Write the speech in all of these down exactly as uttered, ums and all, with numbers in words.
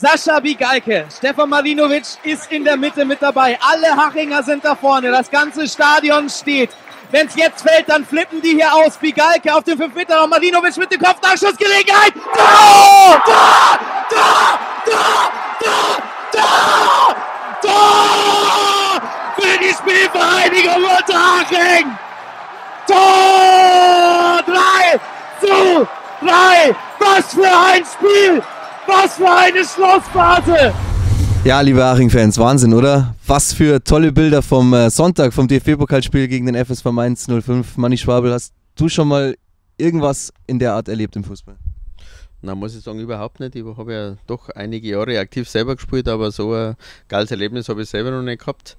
Sascha Bigalke, Stefan Marinovic ist in der Mitte mit dabei. Alle Hachinger sind da vorne. Das ganze Stadion steht. Wenn es jetzt fällt, dann flippen die hier aus. Bigalke auf dem fünf Meter Raum. Marinovic mit dem Kopfnachschussgelegenheit. Tor! Tor! Tor! Tor! Tor! Tor! Tor! Für die Spielvereinigung Unterhaching! Tor! drei zu drei! Was für ein Spiel! Was für eine Schlussphase! Ja, liebe Haching-Fans, Wahnsinn, oder? Was für tolle Bilder vom äh, Sonntag, vom D F B-Pokalspiel gegen den F S V Mainz null fünf. Manni Schwabel, hast du schon mal irgendwas in der Art erlebt im Fußball? Na, muss ich sagen, überhaupt nicht. Ich habe ja doch einige Jahre aktiv selber gespielt, aber so ein geiles Erlebnis habe ich selber noch nicht gehabt.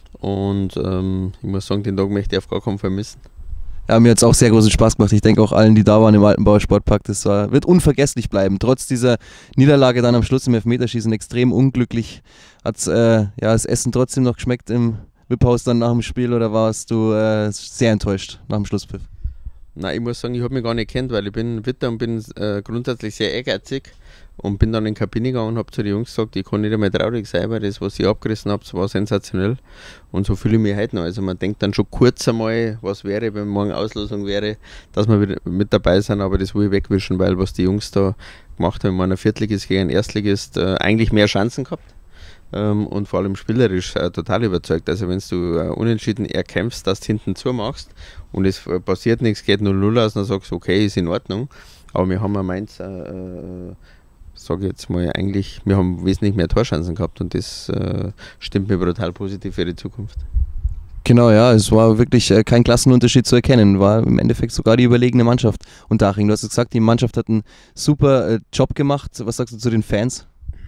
Und ähm, ich muss sagen, den Tag möchte ich auf gar keinen Fall missen. Ja, mir hat es auch sehr großen Spaß gemacht. Ich denke auch allen, die da waren im Altenbauer Sportpark, das war, wird unvergesslich bleiben. Trotz dieser Niederlage dann am Schluss im Elfmeterschießen extrem unglücklich. Hat äh, ja, das Essen trotzdem noch geschmeckt im V I P-Haus dann nach dem Spiel oder warst du äh, sehr enttäuscht nach dem Schlusspfiff? Nein, ich muss sagen, ich habe mich gar nicht kennt, weil ich bin Witter und bin äh, grundsätzlich sehr ehrgeizig und bin dann in die Kabine gegangen und habe zu den Jungs gesagt, ich kann nicht einmal traurig sein, weil das, was ich abgerissen habe, war sensationell und so fühle ich mich heute noch. Also man denkt dann schon kurz einmal, was wäre, wenn morgen Auslosung wäre, dass wir wieder mit dabei sind, aber das will ich wegwischen, weil was die Jungs da gemacht haben, in meiner Viertligist gegen Erstligist, äh, eigentlich mehr Chancen gehabt. Und vor allem spielerisch äh, total überzeugt. Also wenn du äh, unentschieden erkämpfst, dass du hinten zumachst und es äh, passiert nichts, geht null null aus, dann sagst du, okay, ist in Ordnung. Aber wir haben am Mainz, äh, äh, sage ich jetzt mal, eigentlich, wir haben wesentlich mehr Torchancen gehabt und das äh, stimmt mir brutal positiv für die Zukunft. Genau, ja, es war wirklich äh, kein Klassenunterschied zu erkennen, war im Endeffekt sogar die überlegene Mannschaft. Und Haching, du hast gesagt, die Mannschaft hat einen super äh, Job gemacht. Was sagst du zu den Fans?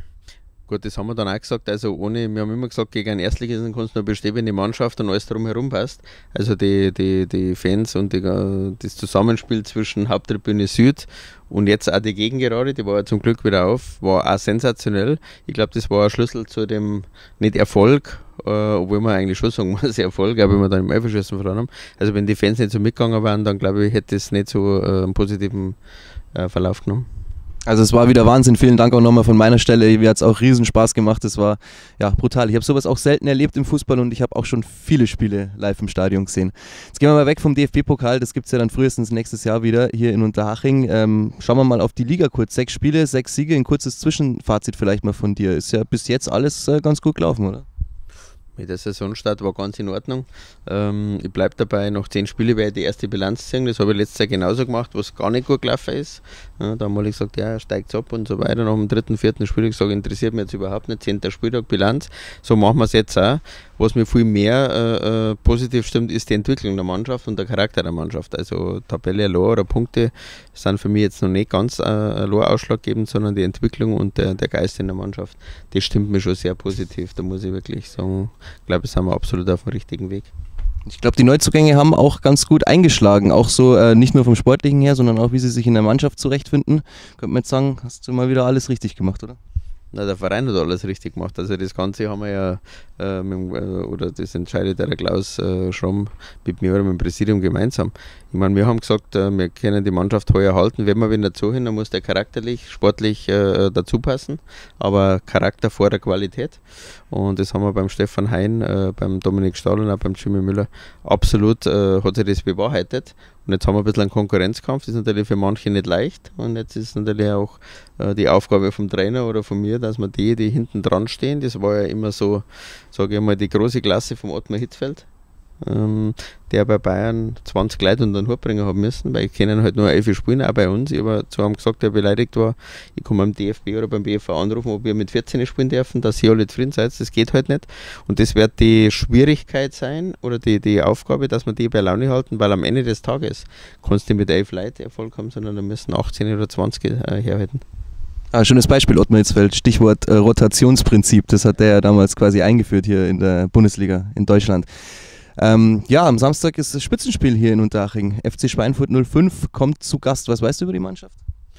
Gut, das haben wir dann auch gesagt, also ohne, wir haben immer gesagt, gegen einen Erstligisten kannst du nur bestehen, wenn die Mannschaft und alles drumherum passt. Also die, die, die Fans und die, das Zusammenspiel zwischen Haupttribüne Süd und jetzt auch die Gegengerade, die war ja zum Glück wieder auf, war auch sensationell. Ich glaube, das war ein Schlüssel zu dem, nicht Erfolg, äh, obwohl wir eigentlich schon sagen muss, Erfolg, aber wenn wir dann im Elferschießen verloren haben. Also wenn die Fans nicht so mitgegangen wären, dann glaube ich, hätte es nicht so äh, einen positiven äh, Verlauf genommen. Also es war wieder Wahnsinn, vielen Dank auch nochmal von meiner Stelle, mir hat es auch riesen Spaß gemacht, es war ja brutal. Ich habe sowas auch selten erlebt im Fußball und ich habe auch schon viele Spiele live im Stadion gesehen. Jetzt gehen wir mal weg vom D F B-Pokal, das gibt es ja dann frühestens nächstes Jahr wieder hier in Unterhaching. Ähm, schauen wir mal auf die Liga kurz, sechs Spiele, sechs Siege, ein kurzes Zwischenfazit vielleicht mal von dir. Ist ja bis jetzt alles äh, ganz gut gelaufen, oder? Mit der Saisonstart war ganz in Ordnung. Ähm, ich bleibe dabei, nach zehn Spielen werde ich die erste Bilanz ziehen. Das habe ich letztes Jahr genauso gemacht, was gar nicht gut gelaufen ist. Ja, da haben alle gesagt, ja, steigt ab und so weiter. Nach dem dritten, vierten Spiel habe ich gesagt, interessiert mich jetzt überhaupt nicht. Zehnter Spieltag, Bilanz. So machen wir es jetzt auch. Was mir viel mehr äh, äh, positiv stimmt, ist die Entwicklung der Mannschaft und der Charakter der Mannschaft. Also Tabelle allein oder Punkte sind für mich jetzt noch nicht ganz äh, allein ausschlaggebend, sondern die Entwicklung und der, der Geist in der Mannschaft. Das stimmt mir schon sehr positiv. Da muss ich wirklich sagen, ich glaube, sind wir absolut auf dem richtigen Weg. Ich glaube, die Neuzugänge haben auch ganz gut eingeschlagen, auch so äh, nicht nur vom Sportlichen her, sondern auch wie sie sich in der Mannschaft zurechtfinden. Könnte man jetzt sagen, hast du mal wieder alles richtig gemacht, oder? Na, der Verein hat alles richtig gemacht. Also das Ganze haben wir ja, äh, mit, äh, oder das entscheidet der Klaus äh, Schramm mit mir oder mit dem Präsidium gemeinsam. Ich meine, wir haben gesagt, äh, wir können die Mannschaft heuer halten. Wenn wir wieder dazu hin, dann muss der charakterlich, sportlich äh, dazu passen. Aber Charakter vor der Qualität. Und das haben wir beim Stefan Hein, äh, beim Dominik Stahl und auch beim Jimmy Müller absolut, äh, hat sich das bewahrheitet. Und jetzt haben wir ein bisschen einen Konkurrenzkampf, das ist natürlich für manche nicht leicht. Und jetzt ist natürlich auch äh, die Aufgabe vom Trainer oder von mir, dass wir die, die hinten dran stehen, das war ja immer so, sage ich mal, die große Klasse vom Ottmar Hitzfeld, ähm, der bei Bayern zwanzig Leute unter den Hut bringen haben müssen, weil ich kennen halt nur elf spielen, auch bei uns. Ich habe zu einem gesagt, der beleidigt war, ich kann beim D F B oder beim B F V anrufen, ob wir mit vierzehn spielen dürfen, dass ihr alle zufrieden seid, das geht halt nicht. Und das wird die Schwierigkeit sein oder die, die Aufgabe, dass wir die bei Laune halten, weil am Ende des Tages kannst du mit elf Leuten Erfolg haben, sondern da müssen achtzehn oder zwanzig äh, herhalten. Ah, schönes Beispiel, Ottmar Hitzfeld, Stichwort äh, Rotationsprinzip, das hat der ja damals quasi eingeführt hier in der Bundesliga in Deutschland. Ähm, ja, am Samstag ist das Spitzenspiel hier in Unterhaching. F C Schweinfurt null fünf kommt zu Gast. Was weißt du über die Mannschaft?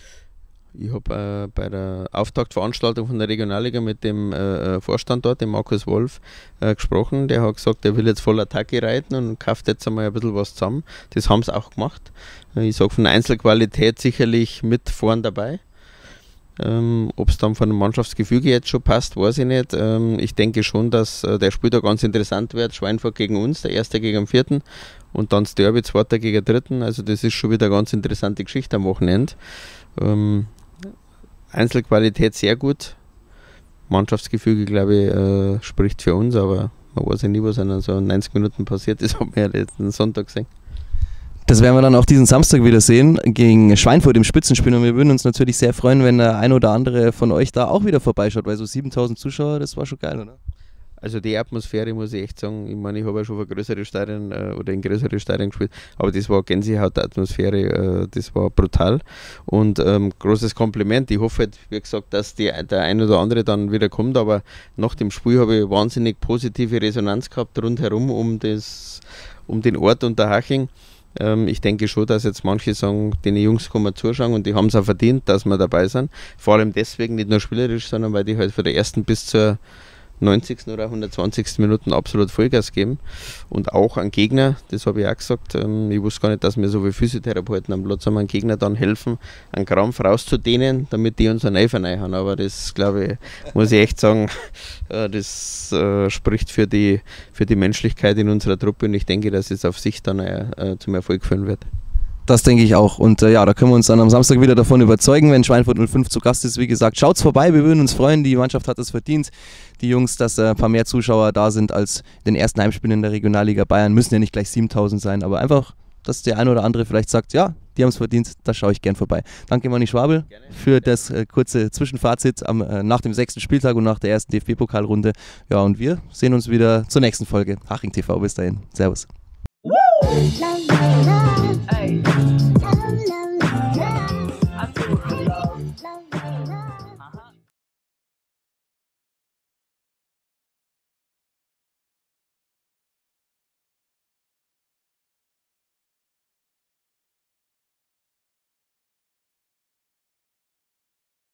Ich habe äh, bei der Auftaktveranstaltung von der Regionalliga mit dem äh, Vorstand dort, dem Markus Wolf, äh, gesprochen. Der hat gesagt, er will jetzt voll Attacke reiten und kauft jetzt einmal ein bisschen was zusammen. Das haben sie auch gemacht. Ich sage von der Einzelqualität sicherlich mit vorn dabei. Ähm, Ob es dann von dem Mannschaftsgefüge jetzt schon passt, weiß ich nicht. Ähm, ich denke schon, dass äh, der Spiel da ganz interessant wird. Schweinfurt gegen uns, der Erste gegen den Vierten und dann das Derby, Zweiter gegen den Dritten. Also das ist schon wieder eine ganz interessante Geschichte am Wochenende. Ähm, Einzelqualität sehr gut. Mannschaftsgefüge, glaube ich, äh, spricht für uns, aber man weiß ja nie, was in so neunzig Minuten passiert ist, haben wir ja letzten Sonntag gesehen. Das werden wir dann auch diesen Samstag wieder sehen, gegen Schweinfurt im Spitzenspiel. Und wir würden uns natürlich sehr freuen, wenn der ein oder andere von euch da auch wieder vorbeischaut, weil so siebentausend Zuschauer, das war schon geil, oder? Also die Atmosphäre, muss ich echt sagen, ich meine, ich habe ja schon für größere Stadien äh, oder in größere Stadien gespielt, aber das war Gänsehaut-Atmosphäre, äh, das war brutal und ähm, großes Kompliment. Ich hoffe, wie gesagt, dass die, der ein oder andere dann wieder kommt, aber nach dem Spiel habe ich wahnsinnig positive Resonanz gehabt rundherum um, das, um den Ort Unterhaching. Ähm, ich denke schon, dass jetzt manche sagen, den Jungs kann man zuschauen und die haben es auch verdient, dass wir dabei sind. Vor allem deswegen, nicht nur spielerisch, sondern weil die halt von der ersten bis zur neunzigsten oder hundertzwanzigsten Minuten absolut Vollgas geben und auch an Gegner, das habe ich auch gesagt, ähm, ich wusste gar nicht, dass wir so wie Physiotherapeuten am Platz haben, an Gegner dann helfen, einen Krampf rauszudehnen, damit die uns einen Eifer haben, aber das glaube ich, muss ich echt sagen, äh, das äh, spricht für die, für die Menschlichkeit in unserer Truppe und ich denke, dass es auf sich dann äh, zum Erfolg führen wird. Das denke ich auch. Und äh, ja, da können wir uns dann am Samstag wieder davon überzeugen, wenn Schweinfurt null fünf zu Gast ist. Wie gesagt, schaut's vorbei, wir würden uns freuen. Die Mannschaft hat es verdient. Die Jungs, dass äh, ein paar mehr Zuschauer da sind als in den ersten Heimspielen in der Regionalliga Bayern. Müssen ja nicht gleich siebentausend sein, aber einfach, dass der eine oder andere vielleicht sagt, ja, die haben es verdient, da schaue ich gern vorbei. Danke Manni Schwabel für das äh, kurze Zwischenfazit am, äh, nach dem sechsten Spieltag und nach der ersten D F B-Pokalrunde. Ja, und wir sehen uns wieder zur nächsten Folge. Haching T V, bis dahin. Servus.